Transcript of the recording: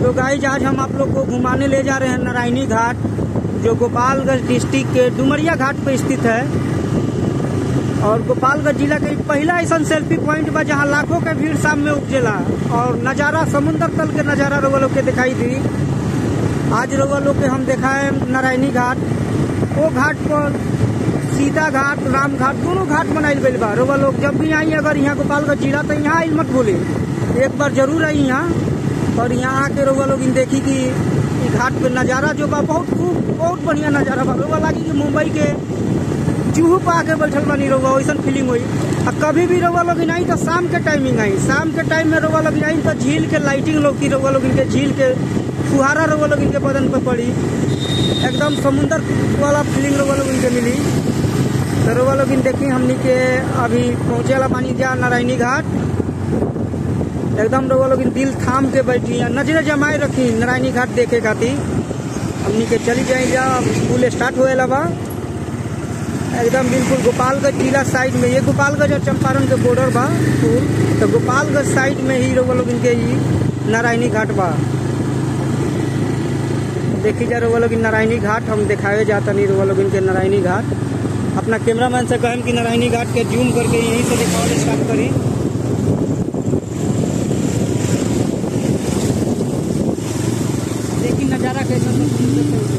तो गाइस आज हम आप लोग को घुमाने ले जा रहे हैं नारायणी घाट, जो गोपालगंज डिस्ट्रिक्ट के डुमरिया घाट पर स्थित है। और गोपालगंज जिला के पहला ऐसा सेल्फी पॉइंट बा जहाँ लाखों के भीड़ शाम में उपजेला और नज़ारा समुद्र तल के नज़ारा रोवा लोग के दिखाई दी। आज रोवा लोग के हम दिखाए नारायणी घाट। वो घाट पर सीता घाट, राम घाट दोनों घाट बनाइल गइल बा। रोवा लोग जब भी आई अगर यहाँ गोपालगंज जिला तो यहाँ आई मत भूले, एक बार जरूर आई यहाँ। और यहाँ आके रोवा लोग देखी कि घाट पे नज़ारा जो बा बहुत बढ़िया नज़ारा बा। रोवा लागी कि मुंबई के जूहू पे आके बैठल बानी रोवा, वैसा फीलिंग हुई। और कभी भी रोवा लोग आई तो शाम के टाइमिंग आई, शाम के टाइम में रोवा लोग आई तो झील के लाइटिंग लोग की रोवा लोग इनके झील के फुहारा रोवा लोग इनके बदन पर पड़ी, एकदम समुंदर वाला फीलिंग रोवा लोग इनके मिली। तो रोवा लोग देखी हमनी के अभी पहुँचे वाला पानी जा नारायणी घाट। एकदम रोवा लोग दिल थाम के बैठी है, नजरें जमाए रखी नारायणी घाट देखे खातिर। हमनी के चली जाए जा, स्कूल स्टार्ट होए ला बा। एकदम बिल्कुल गोपालगंज जिला साइड में, ये गोपालगंज और चंपारण के बॉर्डर बा स्कूल। तो गोपालगंज साइड में ही रोवा लोग इनके ही नारायणी घाट बा। देखी जा रोवा लोग नारायणी घाट हम दिखाए जाता नहीं रोवा लोग इनके नारायणी घाट। अपना कैमरामैन से कहें कि नारायणी घाट के जूम करके यहीं से दिखाने स्टार्ट करी। देखी नज़ारा कैसा